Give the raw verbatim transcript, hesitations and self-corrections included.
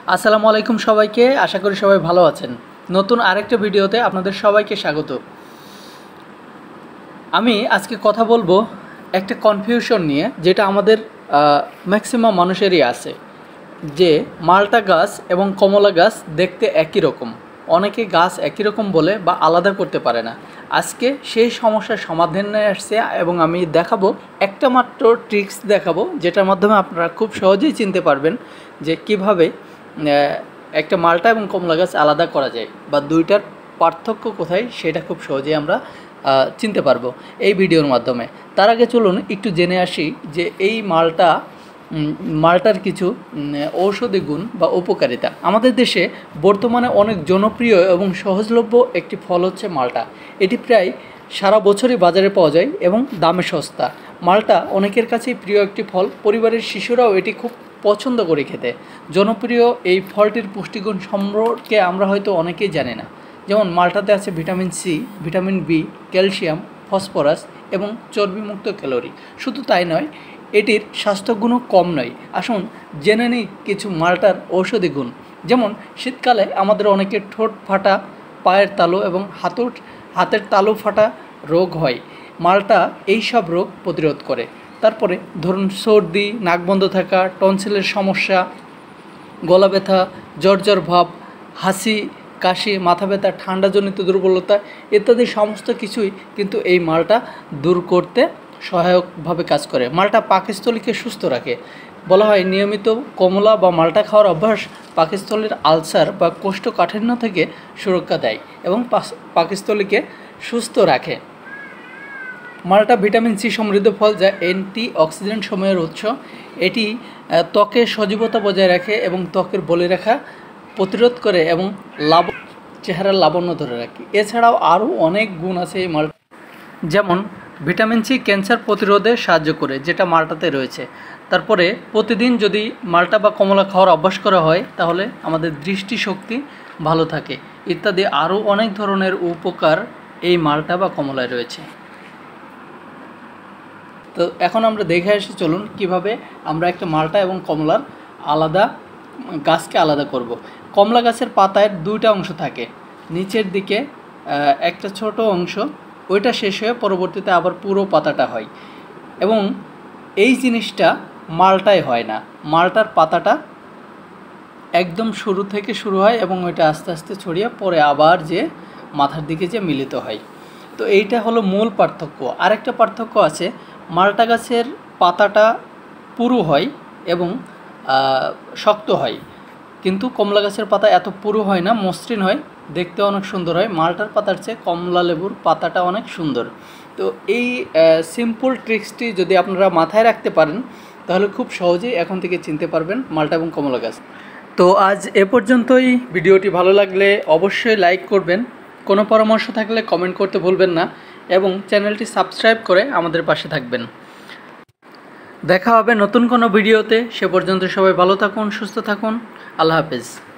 আসসালামু আলাইকুম সবাইকে, আশা করি সবাই ভালো আছেন। নতুন আরেকটা ভিডিওতে আপনাদের সবাইকে স্বাগত। আমি আজকে কথা বলবো একটা কনফিউশন নিয়ে, যেটা আমাদের ম্যাক্সিমাম মানুষেরই আছে, যে মালটা গাছ এবং কমলা গাছ দেখতে একই রকম। অনেকে গাছ একই রকম বলে বা আলাদা করতে পারে না। আজকে সেই সমস্যার সমাধান নিয়ে আসছে এবং আমি দেখাবো একটা মাত্র ট্রিক্স দেখাবো, যেটার মাধ্যমে আপনারা খুব সহজেই চিনতে পারবেন যে কিভাবে একটা মালটা এবং কমলা গাছ আলাদা করা যায় বা দুইটার পার্থক্য কোথায়, সেটা খুব সহজেই আমরা চিনতে পারবো এই ভিডিওর মাধ্যমে। তার আগে চলুন একটু জেনে আসি যে এই মালটা মালটার কিছু ঔষধি গুণ বা উপকারিতা। আমাদের দেশে বর্তমানে অনেক জনপ্রিয় এবং সহজলভ্য একটি ফল হচ্ছে মালটা। এটি প্রায় সারা বছরই বাজারে পাওয়া যায় এবং দামে সস্তা। মালটা অনেকের কাছেই প্রিয় একটি ফল, পরিবারের শিশুরাও এটি খুব পছন্দ করে খেতে। জনপ্রিয় এই ফলটির পুষ্টিগুণ সম্পর্কে আমরা হয়তো অনেকেই জানি না। যেমন মালটাতে আছে vitamin C, vitamin B, calcium, phosphorus এবং চর্বিমুক্ত ক্যালোরি। শুধু তাই নয়, এটির স্বাস্থ্যগুণও কম নয়। আসুন জেনে নিই কিছু মালটার ঔষধি গুণ। যেমন শীতকালে আমাদের অনেকের ঠোঁট ফাটা, পায়ের তালু এবং হাতুর হাতের তালু ফাটা রোগ হয়। মালটা এই সব রোগ প্রতিরোধ করে। তারপরে ধরুন সর্দি, নাক বন্ধ থাকা, টনসিলের সমস্যা, গলা ব্যথা, জ্বর জ্বর ভাব, হাসি, কাশি, মাথা ব্যথা, ঠান্ডাজনিত দুর্বলতা ইত্যাদি সমস্ত কিছুই কিন্তু এই মালটা দূর করতে সহায়কভাবে কাজ করে। মালটা পাকস্থলীকে সুস্থ রাখে। বলা হয় নিয়মিত কমলা বা মালটা খাওয়ার অভ্যাস পাকস্থলীর আলসার বা কোষ্ঠকাঠিন্য থেকে সুরক্ষা দেয় এবং পাকস্থলীকে সুস্থ রাখে। মালটা ভিটামিন সি সমৃদ্ধ ফল, যা অ্যান্টি অক্সিডেন্ট সময়ের উৎস। এটি ত্বকের সজীবতা বজায় রাখে এবং ত্বকের বলিরেখা প্রতিরোধ করে এবং লাভ চেহারার লাবণ্য ধরে রাখে। এছাড়াও আরও অনেক গুণ আছে এই মালটা। যেমন ভিটামিন সি ক্যান্সার প্রতিরোধে সাহায্য করে, যেটা মালটাতে রয়েছে। তারপরে প্রতিদিন যদি মালটা বা কমলা খাওয়ার অভ্যাস করা হয়, তাহলে আমাদের দৃষ্টিশক্তি ভালো থাকে ইত্যাদি আরও অনেক ধরনের উপকার এই মালটা বা কমলায় রয়েছে। তো এখন আমরা দেখে আসি, চলুন কিভাবে আমরা একটা মালটা এবং কমলার আলাদা গাছকে আলাদা করব। কমলা গাছের পাতায় দুইটা অংশ থাকে। নিচের দিকে একটা ছোট অংশ, ওইটা শেষ হয়ে পরবর্তীতে আবার পুরো পাতাটা হয়, এবং এই জিনিসটা মালটায় হয় না। মালটার পাতাটা একদম শুরু থেকে শুরু হয় এবং ওইটা আস্তে আস্তে ছড়িয়ে পরে আবার যে মাথার দিকে যে মিলিত হয়। তো এইটা হলো মূল পার্থক্য। আরেকটা পার্থক্য আছে, মালটা গাছের পাতাটা পুরু হয় এবং শক্ত হয়, কিন্তু কমলা গাছের পাতা এত পুরু হয় না, মসৃণ হয়, দেখতে অনেক সুন্দর হয়। মালটার পাতার চেয়ে কমলা লেবুর পাতাটা অনেক সুন্দর। তো এই সিম্পল ট্রিক্সটি যদি আপনারা মাথায় রাখতে পারেন, তাহলে খুব সহজেই এখন থেকে চিনতে পারবেন মালটা এবং কমলা গাছ। তো আজ এ পর্যন্তই। ভিডিওটি ভালো লাগলে অবশ্যই লাইক করবেন, কোনো পরামর্শ থাকলে কমেন্ট করতে ভুলবেন না এবং চ্যানেলটি সাবস্ক্রাইব করে আমাদের পাশে থাকবেন। দেখা হবে নতুন কোনো ভিডিওতে। সে পর্যন্ত সবাই ভালো থাকুন, সুস্থ থাকুন। আল্লাহ হাফেজ।